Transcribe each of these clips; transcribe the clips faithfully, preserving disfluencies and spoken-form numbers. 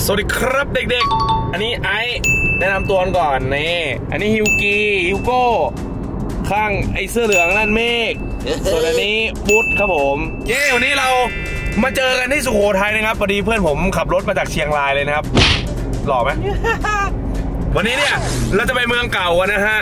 สวัสดีครับเด็กๆอันนี้ไอแนะนำตัวก่อนนี่อันนี้ฮิวกีฮิวโก้ข้างไอเสื้อเหลืองนั่นเมฆส่วนอันนี้บุ๊ดครับผมเย้วันนี้เรามาเจอกันที่สุโขทัยนะครับพอดีเพื่อนผมขับรถมาจากเชียงรายเลยนะครับหล่อไหม วันนี้เนี่ยเราจะไปเมืองเก่ากันนะฮะ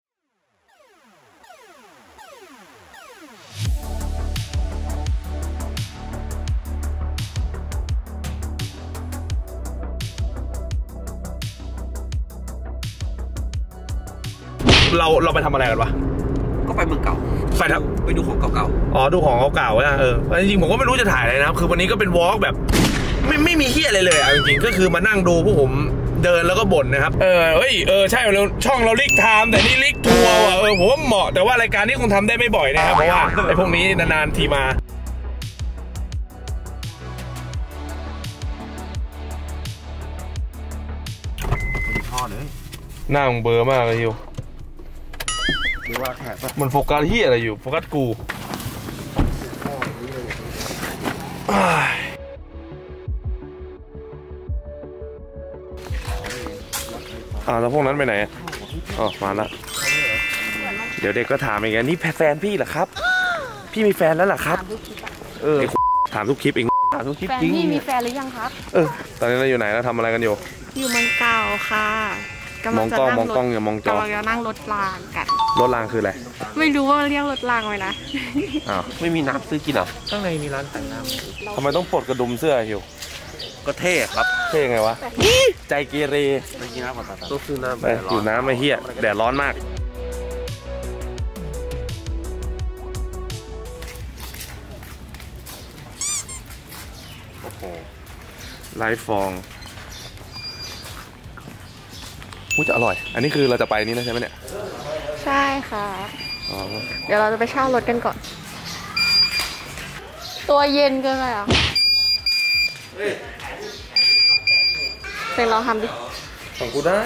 เราเราไปทำอะไรกันวะก็ไปเมืองเก่าไปทำไปดูของเก่าๆอ๋อดูของเก่าๆนะเออจริงๆผมก็ไม่รู้จะถ่ายอะไรนะครับคือวันนี้ก็เป็นวอล์กแบบไม่ไม่มีเฮี้ยอะไรเลยอ่ะจริงๆก็คือมานั่งดูพวกผมเดินแล้วก็บ่นนะครับเออเฮ้ยเออใช่เราช่องเราลิกไทม์แต่นี่ลิกทัวร์อ่ะเออผมว่าเหมาะแต่ว่ารายการนี้คงทำได้ไม่บ่อยนะครับเพราะว่าไอ้พวกนี้นานๆทีมาพ่อเลยหน้ามึงเบอร์มากเลยฮิวหรือว่าแขกมันโฟกัสที่อะไรอยู่โฟกัสกูอ่าแล้วพวกนั้นไปไหนอ๋อมาละเดี๋ยวเด็กก็ถามอย่างเงี้ยนี่แฟนพี่เหรอครับพี่มีแฟนแล้วเหรอครับเออถามทุกคลิปเองถามทุกคลิปจริงพี่มีแฟนหรือยังครับเออตอนนี้เราอยู่ไหนแล้วทำอะไรกันอยู่อยู่เมืองเก่าค่ะมองกล้องมองกล้องอย่ามองจอกำลังจะนั่งรถรางกันรถรางคืออะไรไม่รู้ว่าเรียกรถรางไหมนะอ้าวไม่มีน้ำซื้อกินหรอข้างในมีร้านขายน้ำทำไมต้องปลดกระดุมเสื้อฮิวก็เท่ครับเท่ไงวะใจเกเรไปกินน้ำก่อนต้องซื้อน้ำไปอยู่น้ำไม่เฮี้ยแดดร้อนมากโอ้โหไลฟ์ฟองพูดจะอร่อยอันนี้คือเราจะไปนี่นะใช่ไหมเนี่ยใช่ค่ะเดี๋ยวเราจะไปเช่ารถกันก่อนตัวเย็นเกินไปอ่ะเซ็งลองทำดิของกูได้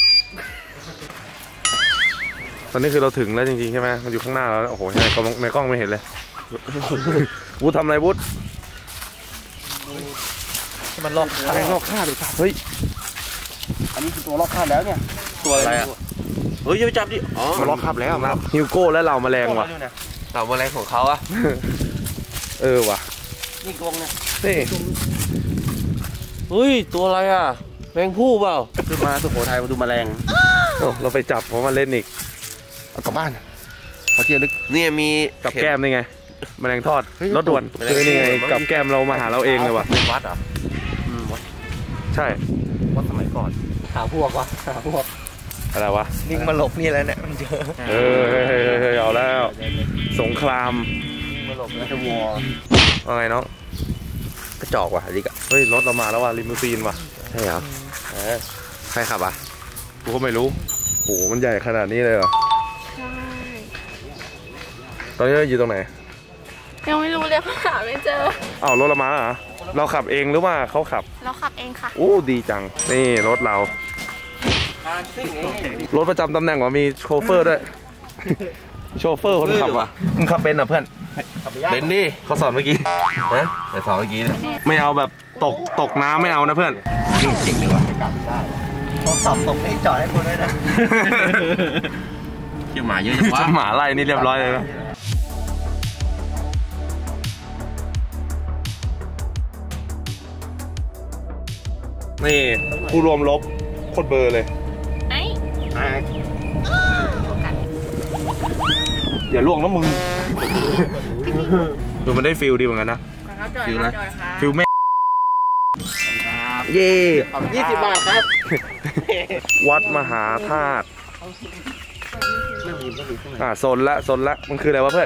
ตอนนี้คือเราถึงแล้วจริงๆใช่ไหมมันอยู่ข้างหน้าแล้วโอ้โหในกล้องในกล้องไม่เห็นเลยวูดทำอะไรวูดมันลอกอะไรลอกคาดเลยเฮ้ยอันนี้คือตัวลอกคาบแล้วเนี่ยตัวอะไรอ่ะเฮ้ยอย่าไปจับดิอ๋อมันลอกคาบแล้วครับฮิวโก้และเหล่าแมลงว่ะเหล่าแมลงของเขาอะเออว่ะนี่กรงเนี่ยนี่เฮ้ยตัวอะไรอ่ะแมงผู้เปล่าคือมาสุโขทัยมาดูแมลงเราไปจับเพราะมันเล่นอีกเอากลับบ้านเขาเที่ยวลึกเนี่ยมีกับแก้มนี่ไงแมลงทอดรถด่วนคือนี่ไงกับแก้มเรามาหาเราเองเลยว่ะเป็นวัดอ่ะวัดใช่วัดสมัยก่อนหาพวกวะหาพวกอะไรวะลิงมาหลบนี่แล้วเนี่ยมันเจอเออเฮ้ยเฮ้ยเอาแล้วสงครามมาหลบแล้วจะวอร์ว่าไงน้องกระจอกว่ะลิกอะเฮ้ยรถเรามาแล้วว่ะลิมูซีนว่ะใช่เหรอเออใครขับอ่ะกูก็ไม่รู้โหมันใหญ่ขนาดนี้เลยเหรอใช่ตอนนี้เราอยู่ตรงไหนยังไม่รู้เลยหาไม่เจออ้าวรถเรามาเหรอเราขับเองหรือว่าเขาขับเราขับเองค่ะโอ้ดีจังนี่รถเรารถประจำตำแหน่งว่ามีโชเฟอร์ด้วยโชเฟอร์คนขับว่ะมึงขับเป็นอ่ะเพื่อนเป็นดิเขาสอนเมื่อกี้นะแต่สอนเมื่อกี้ไม่เอาแบบตกตกน้ำไม่เอานะเพื่อนจริงเลยว่ะเขาสอบตกให้จอดให้คนด้วยนะเขี่ยหมาเยอะจังวะหมาไล่นี่เรียบร้อยเลยนะนี่ผู้รวมลบโคตรเบอร์เลยไอ้อย่าล่วงนะมึงดูมันได้ฟิลดีเหมือนกันนะฟิลอะไรฟิลแม่เย่ยี่สิบบาทครับวัดมหาธาตุอ่าโซนละโซนละมันคืออะไรวะเพื่อน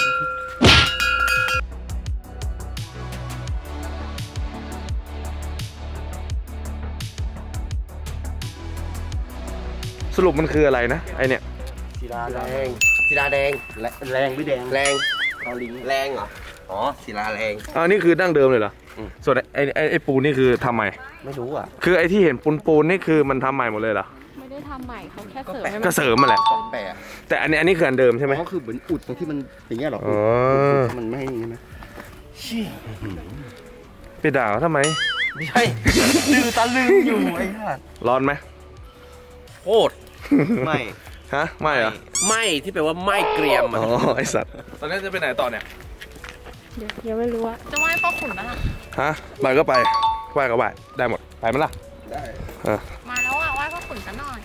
สรุปมันคืออะไรนะไอเนี่ยศิลาแดงศิลาแดงแรงไม่แดงแรงตอลิงแรงเหรออ๋อศิลาแรงอ๋อนี่คือดั้งเดิมเลยเหรอส่วนไอไอไอปูนี่คือทำใหม่ไม่รู้อ่ะคือไอที่เห็นปูนปูนนี่คือมันทำใหม่หมดเลยเหรอไม่ได้ทำใหม่เขาแค่เสริมก็เสริมมาแหละแต่อันนี้อันนี้คืออันเดิมใช่ไหมก็คือเหมือนอุดตรงที่มันอย่างเงี้ยหรอมันไม่ใช่ไหมไปด่าเขาทำไมไม่ใช่ดื้อตะลึงอยู่ไอ้ห่าร้อนไหมโคตรไม่ฮะไม่เหรอไม่ที่แปลว่าไม่เกรียมอ๋อไอสัตว์ตอนนี้จะไปไหนต่อเนี่ยเดี๋ยวยังไม่รู้ว่าจะไหว้พ่อขุนนะฮะไปก็ไปไหว้ก็ไหว้ได้หมดไปมั้ยล่ะได้มาแล้วอ่ะไหว้พ่อขุนกันหน่อย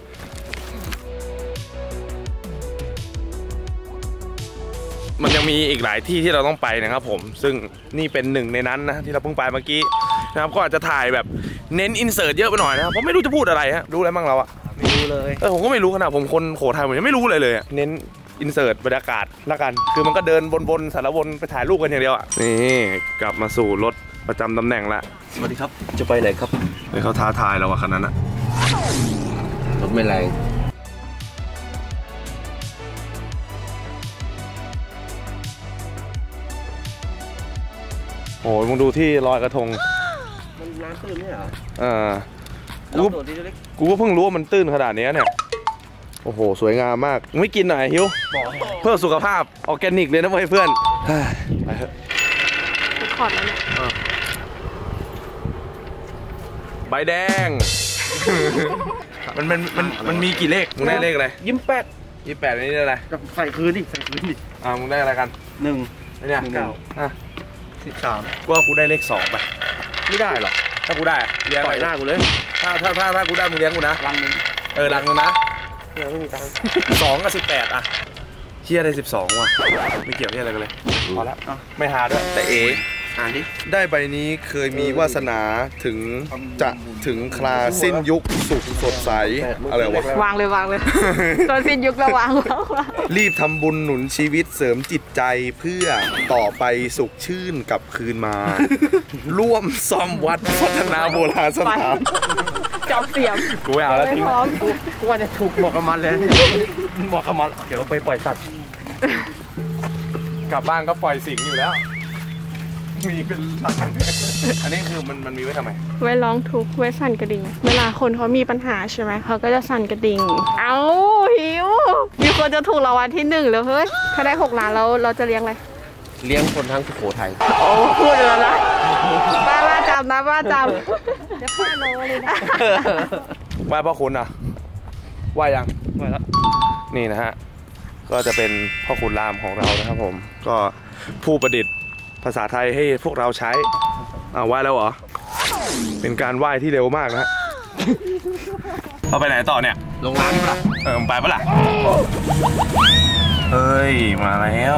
มันยังมีอีกหลายที่ที่เราต้องไปนะครับผมซึ่งนี่เป็นหนึ่งในนั้นนะที่เราเพิ่งไปเมื่อกี้นะครับก็อาจจะถ่ายแบบเน้นอินเสิร์ตเยอะไปหน่อยนะครับเพราะไม่รู้จะพูดอะไรฮะรู้อะไรบ้างเราอะไม่รู้เลยเออผมก็ไม่รู้ขนาดผมคนโขทัยผมยังไม่รู้เลยเลยเน้นอินเสิร์ตบรรยากาศละกันคือมันก็เดินวนๆสารวนไปถ่ายรูปกันอย่างเดียวอ่ะนี่กลับมาสู่รถประจำตำแหน่งละสวัสดีครับจะไปไหนครับเฮ้ยเขาท้าทายเราอะคันนั้นอะรถไม่แรงโอ้ยมึงดูที่ลอยกระทงมันน้ำตื้นไม่เหรอเออกูกูก็เพิ่งรู้ว่ามันตื้นขนาดนี้เนี่ยโอ้โหสวยงามมากไม่กินหน่อยฮิวเพื่อสุขภาพออร์แกนิกเลยนะเพื่อนไปเถอะขอดแล้วเนี่ยใบแดงมันมันมันมันมีกี่เลขมึงได้เลขอะไรยี่สิบแปดยี่สิบแปดนี่ได้อะไรใส่คืนดิใส่คืนดิอ่ามึงได้อะไรกันหนึ่งเนี่ยเก้าอ่ะสิบสามกูว่ากูได้เลขสองไปไม่ได้หรอถ้ากูได้เลี้ยงหน้ากูเลยถ้าถ้าถ้าถ้ากูได้มึงเลี้ยงกูนะรังนึงเออรังนึงนะไม่มีตังค์สองกับสิบแปดอ่ะเฮียได้สิบสองว่ะไม่เกี่ยวเฮียอะไรกันเลยพอแล้วไม่หาด้วยแต่เอ๋อ่านดิได้ใบนี้เคยมีวาสนาถึงจะถึงคราสิ้นยุคสุขสดใสอะไรวะวางเลยวางเลยตอนสิ้นยุคแล้ววางแล้วรีบทำบุญหนุนชีวิตเสริมจิตใจเพื่อต่อไปสุขชื่นกลับคืนมาร่วมซ่อมวัดพัฒนาโบราณสถานจับเสียมกูไม่เอาแล้วทิ้งกูว่าจะถูกหมอกกับมันเลยหมอกกับมันเดี๋ยวไปปล่อยสัตว์กลับบ้านก็ปล่อยสิงอยู่แล้วมีเป็นหลักอันนี้คือมันมันมีไว้ทำไมไว้ร้องทุกข์ไว้สั่นกระดิ่งเวลาคนเขามีปัญหาใช่ไหมเขาก็จะสั่นกระดิ่งเอ้าหิวมีคนจะถูกรางวัลที่หนึ่งแล้วเฮ้ยถ้าได้หกล้านเราเราจะเลี้ยงอะไรเลี้ยงคนทั้งสุโขทัยโอ้พูดเลยนะป้าป้าจำนะป้าจำจะพ่อโลเลยนะไหว้พ่อคุณอ่ะไหว้ยังไหว้แล้วนี่นะฮะก็จะเป็นพ่อคุณรามของเรานะครับผมก็ผู้ประดิษฐ์ภาษาไทยให้พวกเราใช้เอาไหว้แล้วเหรอเป็นการไหว้ที่เร็วมากนะเราไปไหนต่อเนี่ยลงน้ำปะเออไปปะล่ะเฮ้ยมาแล้ว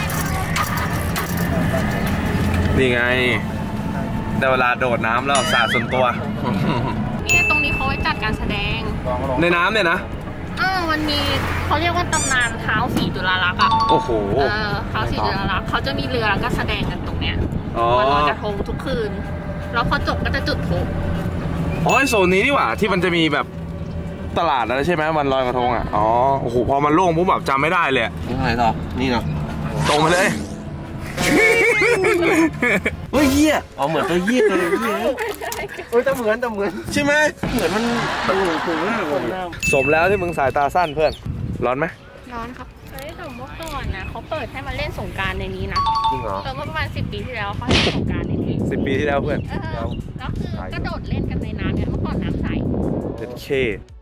นี่ไงได้เวลาโดดน้ำแล้วสาดส่วนตัวนี่ตรงนี้เขาไว้จัดการแสดงในน้ำเนี่ยนะเออมันมีเขาเรียกว่าตำนานเท้าสีจุฬาลักษณ์อ่ะโอ้โหเออเท้าสีจุฬาลักษณ์เขาจะมีเรือแล้วก็แสดงกันตรงเนี้ยวันลอยกระทงทุกคืนแล้วพอจบก็จะจุดพลุอ๋อโซนนี้นี่หว่าที่มันจะมีแบบตลาดอะไรใช่ไหมวันลอยกระทงอ่ะอ๋อโอ้โหพอมันโล่งปุ๊บแบบจำไม่ได้เลยนี่อะไรต่อนี่เนาะตรงไปเลยเฮ้ยเหี้ยอ๋อเหมือนตัวเหี้ยเลยเหี้ยเฮ้ยแต่เหมือนแต่เหมือนใช่ไหมเหมือนมันตูตูหน้าคนสมแล้วที่มึงสายตาสั้นเพื่อนร้อนไหมร้อนครับเฮ้ยแต่เมื่อก่อนนะเขาเปิดให้มาเล่นสงกรานต์ในนี้นะจริงเหรอเมื่อประมาณสิบปีที่แล้วเขาให้สงกรานต์ในนี้สิบปีที่แล้วเพื่อนแล้วแล้วคือกระโดดเล่นกันในน้ำเนี่ยเมื่อก่อนน้ำใสเด็ดเค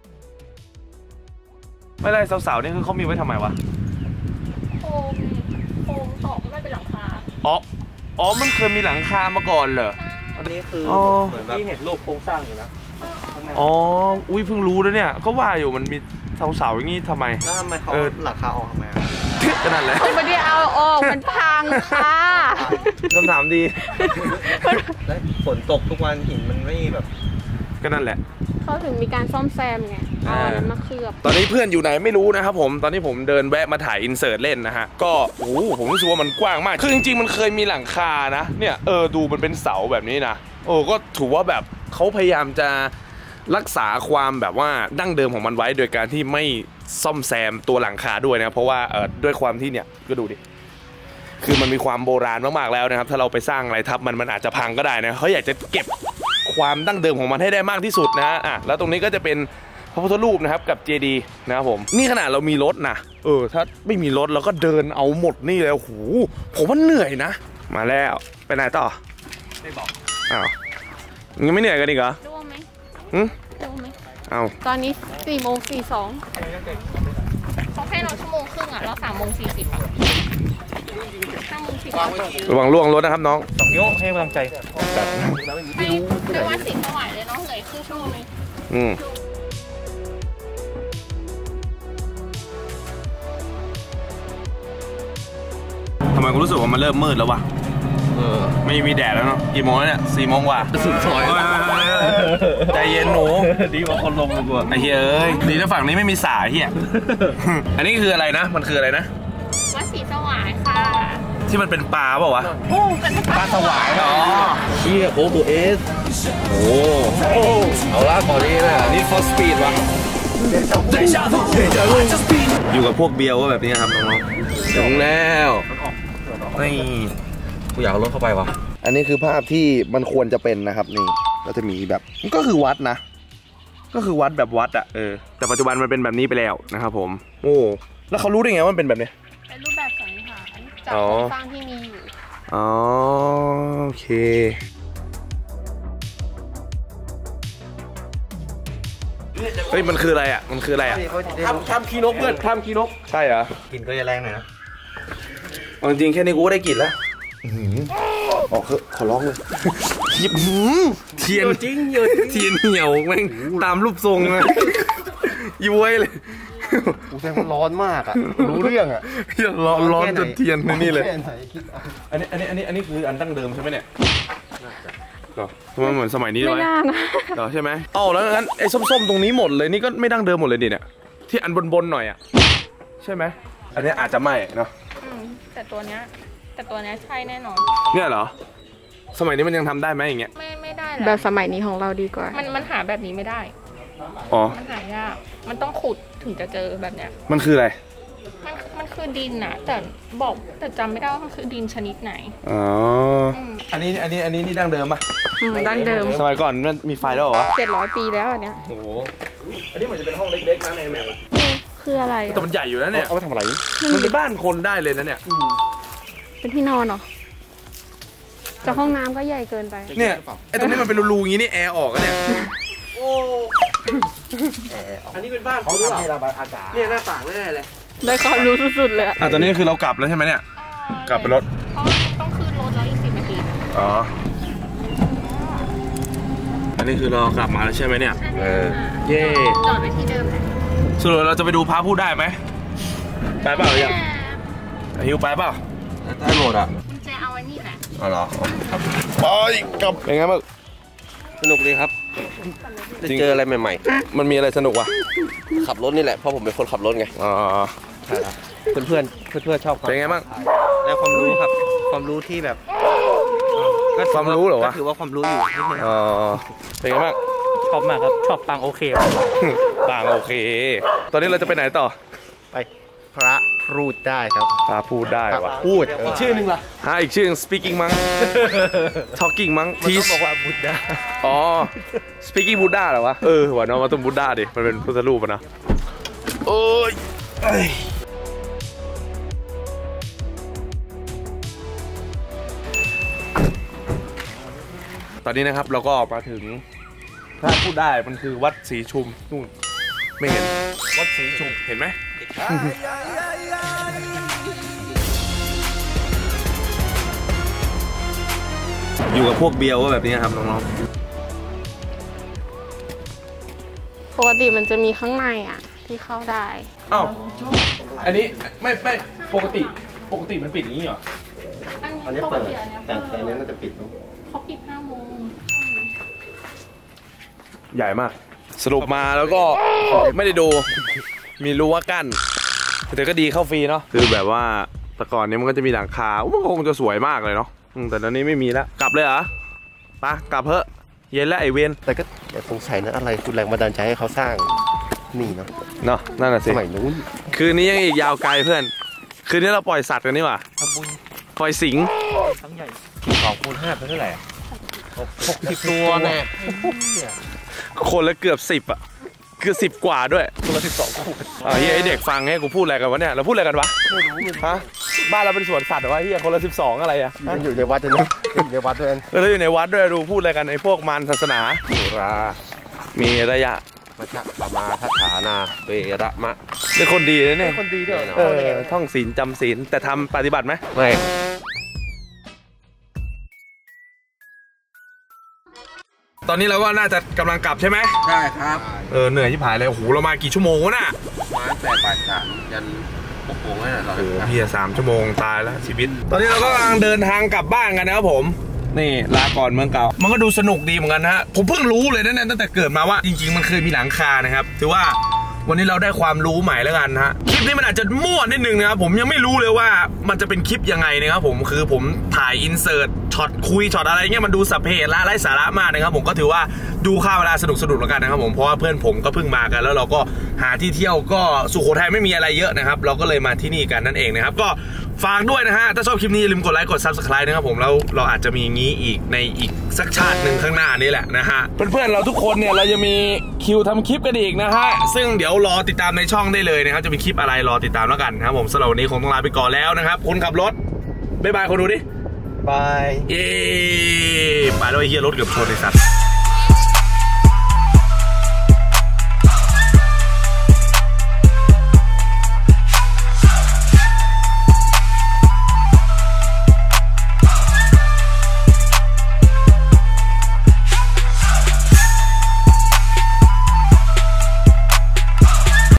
ไม่ไรสาวๆนี่คือเขามีไว้ทำไมวะโคมโคมตอกไม่เป็นหลังคาอ๋ออ๋อมันเคยมีหลังคามาก่อนเหรออันนี้คือเหมือนแบบที่เห็นรูปโครงสร้างอยู่นะอ๋ออุ้ยเพิ่งรู้แล้วเนี่ยก็ว่าอยู่มันมีเสาๆอย่างนี้ทำไมแล้วทำไมเขาหลังคาออกทำไมก็นั่นแหละไม่ได้เอาออกมันพังค่ะคำถามดีแล้วฝนตกทุกวันหินมันไม่แบบก็นั่นแหละเขาถึงมีการซ่อมแซมไงเอาอันนั้นมาเคลือบตอนนี้เพื่อนอยู่ไหนไม่รู้นะครับผมตอนนี้ผมเดินแวะมาถ่ายอินเสิร์ตเล่นนะฮะก็โอ้ผมรู้สึกว่ามันกว้างมากคือจริงๆมันเคยมีหลังคานะเนี่ยเออดูมันเป็นเสาแบบนี้นะโอ้ก็ถือว่าแบบเขาพยายามจะรักษาความแบบว่าดั้งเดิมของมันไว้โดยการที่ไม่ซ่อมแซมตัวหลังคาด้วยนะเพราะว่าเออด้วยความที่เนี่ยก็ดูดิคือมันมีความโบราณมากๆแล้วนะครับถ้าเราไปสร้างอะไรทับมันมันอาจจะพังก็ได้นะเขาอยากจะเก็บความดั้งเดิมของมันให้ได้มากที่สุดนะอ่ะแล้วตรงนี้ก็จะเป็นพระพุทธรูปนะครับกับเจดีย์นะครับผมนี่ขนาดเรามีรถนะเออถ้าไม่มีรถเราก็เดินเอาหมดนี่เลยโอ้โหผมว่าเหนื่อยนะมาแล้วไปไหนต่อไม่บอกอ้าวยังไม่เหนื่อยกันอีกเหรอดูไหมหืมดูไหมเอาตอนนี้สี่โมงสี่สองเขาให้เราชั่วโมงครึ่งอ่ะเราสามโมงสี่สิบอ่ะห้าโมงสี่สิบระวังล่วงรถนะครับน้องสองโยกให้กำลังใจไม่ไม่ว่าสิบเท่าไหร่เลยเนาะเหลือครึ่งชั่วโมงนึงอืมทำไมกูรู้สึกว่ามันเริ่มมืดแล้ววะเออไม่มีแดดแล้วเนาะกี่โมงแล้วเนี่ยสี่โมงกว่าสุดซอยใจเย็นหนูดีกว่าคนลงเลยกูไอ้เฮ้ยเอ้ยดีนะฝั่งนี้ไม่มีสายเฮีย อันนี้คืออะไรนะ มันคืออะไรนะวัดศรีสวายค่ะที่มันเป็นปลาเปล่าวะปลาสวายอ๋อเชี่ยโอ้ตัวเอสโอ้เอาละก่อนนี้นะนี่ for speed วะอยู่กับพวกเบียวแบบนี้ครับน้องๆถึงแล้วนี่กูอยากเอารถเข้าไปวะอันนี้คือภาพที่มันควรจะเป็นนะครับนี่ก็จะมีแบบก็คือวัดนะก็คือวัดแบบวัดอะเออ แต่ปัจจุบันมันเป็นแบบนี้ไปแล้วนะครับผม โอ้ แล้วเขารู้ได้ไงว่ามันเป็นแบบนี้เป็นรูปแบบสันนิษฐานจากอ๋อโครงสร้างที่มีอยู่อ๋อ โอเค เฮ้ย มันคืออะไรอะมันคืออะไรอะทำทำขี้นกเพื่อนทำขี้นกใช่เหรอกินก็จะแรงหน่อยนะเอาจริงๆแค่นี้กูก็ได้กลิ่นแล้วออกเถอะขอร้องเลยเทียนเทียนจริงเยอะเทียนเหี่ยวแม่งตามรูปทรงเลยย้วยเลยกูแซงมันร้อนมากอ่ะรู้เรื่องอ่ะร้อนร้อนจนเทียนนี่เลยแค่ไหนคิดเอาอันนี้อันนี้อันนี้อันนี้คืออันดั้งเดิมใช่ไหมเนี่ยเหรอทำไมเหมือนสมัยนี้ไม่ไว้น่านะเหรอใช่ไหมอ๋อแล้วงั้นไอ้ส้มๆตรงนี้หมดเลยนี่ก็ไม่ดั้งเดิมหมดเลยดิเนี่ยที่อันบนๆหน่อยอ่ะใช่ไหมอันนี้อาจจะไม่เนาะอืมแต่ตัวเนี้ยแต่ตัวเนี้ยใช่แน่นอนเนี่ยเหรอสมัยนี้มันยังทำได้ไหมอย่างเงี้ยไม่ไม่ได้แบบสมัยนี้ของเราดีกว่า มันมันหาแบบนี้ไม่ได้อ๋อมันหายาก มันต้องขุดถึงจะเจอแบบเนี้ยมันคืออะไรมันมันคือดินนะแต่บอกแต่จำไม่ได้ว่ามันคือดินชนิดไหนอ๋ออืมอันนี้อันนี้อันนี้นี่ดั้งเดิมปะดั้งเดิมสมัยก่อนมันมีไฟแล้วเหรอเจ็ดร้อยปีแล้วอันเนี้ยโอ้โหอันนี้เหมือนจะเป็นห้องเล็กๆนะในแมปคืออะไรแต่มันใหญ่อยู่นะเนี่ยเอาไปทำอะไรมันเป็นบ้านคนได้เลยนะเนี่ยเป็นที่นอนเหรอแต่ห้องน้ำก็ใหญ่เกินไปเนี่ยไอ้ตรงนี้มันเป็นรูๆอย่างนี้นี่แอร์ออกอะเนี่ยโอ้อันนี้เป็นบ้านเขาเขาหรือเปทำให้ล่าระบายอากาศเนี่ยหน้าต่างแน่เลยได้ความรู้สุดๆเลยอะอ่ะตอนนี้คือเรากลับแล้วใช่ไหมเนี่ย กลับไปรถเพราะต้องขึ้นรถแล้วอีกสิบนาทีอ๋อ อันนี้คือเรากลับมาแล้วใช่ไหมเนี่ยเออเย่จอดไปที่เดิมนะสรุปเราจะไปดูพระพูดได้ไหมไปเปล่าหรือยังฮิวไปเปล่าได้หมดอ่ะกุญแจเอาไว้นี่แหละอ๋อเหรอไปกลับเป็นไงบ้างสนุกดีครับได้เจออะไรใหม่มันมีอะไรสนุกวะๆ ขับรถนี่แหละเพราะผมเป็นคนขับรถไงอ๋อเพื่อนเพื่อนเพื่อนเพื่อนๆชอบเป็นไงบ้างได้ความรู้ครับ ความรู้ที่แบบก็ความรู้เหรอวะก็ถือว่าความรู้อยู่นิดนึงอ๋อ เป็นไงบ้างชอบมากครับ ชอบปังโอเคต่างโอเค ตอนนี้เราจะไปไหนต่อไปพระรูดได้ครับพระพูดได้วะพูดอีกชื่อนึงล่ะฮะอีกชื่อ speaking มั้ง talking มั้งมัน teach ต้องบอกว่าบุตรได้อ๋อ speaking Buddha เหรอวะ เออว่ะเนาะมันต้อง Buddha ดิ มันเป็นพุทธรูปอะนะโอ้ยเอ้ยตอนนี้นะครับเราก็ออกมาถึงถ้าพูดได้มันคือวัดศรีชุมนู่นไม่เห็น วัดศรีชุมเห็นไหม อยู่กับพวกเบียวแบบนี้ครับน้องๆปกติมันจะมีข้างในอ่ะ ที่เข้าได้อ้าวอันนี้ไม่ไม่ปกติปกติมันปิดอย่างนี้เหรออันนี้เปิดแต่แต่อันนี้น่าจะปิดเขาปิดห้าโมงใหญ่มาก สรุปมาแล้วก็ไม่ได้ดู มีรั้วกั้นแต่ก็ดีเข้าฟรีเนาะคือแบบว่าแต่ก่อนนี้มันก็จะมีหลังคาอุ๊ยมันคงจะสวยมากเลยเนาะอืมแต่ตอนนี้ไม่มีแล้วกลับเลยเหรอไปกลับเถอะเย็นแล้วไอเวนแต่ก็อย่าสงสัยนะอะไรคือแรงบันดาลใจให้เขาสร้างนี่เนาะเนาะนั่นน่ะสสิมัยนู้นคืนนี้ยังอีกยาวไกลเพื่อนคืนนี้เราปล่อยสัตว์กันนี่หว่าทำบุญปล่อยสิงทั้งใหญ่สองคูณห้าเป็นเท่าไหร่อะหกสิบตัวแน่คนละเกือบสิบอะเกือบสิบกว่าด้วยตัวละสิบสองคู่อ่าเฮ้ยไอเด็กฟังให้กูพูดอะไรกันวะเนี่ยเราพูดอะไรกันวะไม่รู้ไม่ฮะบ้านเราเป็นสวนสัตว์เหรอวะเฮียคนละสิบสองอะไรอะยังอยู่ในวัดเลยนะอยู่ในวัดด้วยเออแล้วอยู่ในวัดด้วยดูพูดอะไรกันไอ้พวกมารศาสนาสุรามีระยะมัชฌะปมาทัฏฐานาเวระมะเป็นคนดีนะเนี่ยคนดีด้วยเออท่องศีลจำศีลแต่ทำปฏิบัติไหมไม่ตอนนี้เราก็น่าจะกำลังกลับใช่ไหมใช่ครับเออเหนื่อยที่ผายเลยโอ้โหเรามากี่ชั่วโมงวะน่ะมาตั้งแต่บ่ายสามยันหกโมงแล้วเราโอ้โหเฮียสามชั่วโมงตายแล้วชีวิต ตอนนี้เราก็กำลังเดินทางกลับบ้านกันนะครับผมนี่ลาก่อนเมืองเก่ามันก็ดูสนุกดีเหมือนกันนะฮะผมเพิ่งรู้เลยนะเนี่ยตั้งแต่เกิดมาว่าจริงๆมันเคยมีหลังคานะครับถือว่าวันนี้เราได้ความรู้ใหม่แล้วกันฮะคลิปนี้มันอาจจะมั่วนิดนึงนะครับผมยังไม่รู้เลยว่ามันจะเป็นคลิปยังไงนะครับผมคือผมถ่ายอินเสิร์ตช็อตคุยช็อตอะไรเงี้ยมันดูสัพเพละไร้สาระมากนะครับผมก็ถือว่าดูค่าเวลาสนุกสนุกแล้วกันนะครับผมเพราะว่าเพื่อนผมก็เพิ่งมากันแล้วเราก็หาที่เที่ยวก็สุโขทัยไม่มีอะไรเยอะนะครับเราก็เลยมาที่นี่กันนั่นเองนะครับก็ฝากด้วยนะฮะถ้าชอบคลิปนี้อย่าลืมกดไลค์กด ซับสไครบ์ นะครับผมแล้วเราอาจจะมีงี้อีกในอีกสักชาติหนึ่งข้างหน้านี้แหละนะฮะเพื่อนๆเราทุกคนเนี่ยเราจะมีคิวทำคลิปกันอีกนะฮะซึ่งเดี๋ยวรอติดตามในช่องได้เลยนะครับจะมีคลิปอะไรรอติดตามแล้วกันนะครับผมสำหรับวันนี้คงต้องลาไปก่อนแล้วนะครับคนขับรถบ๊ายบายคนดูดิบายเย้ไปแล้วไอ้เหี้ยรถเกือบชนไอ้สัตว์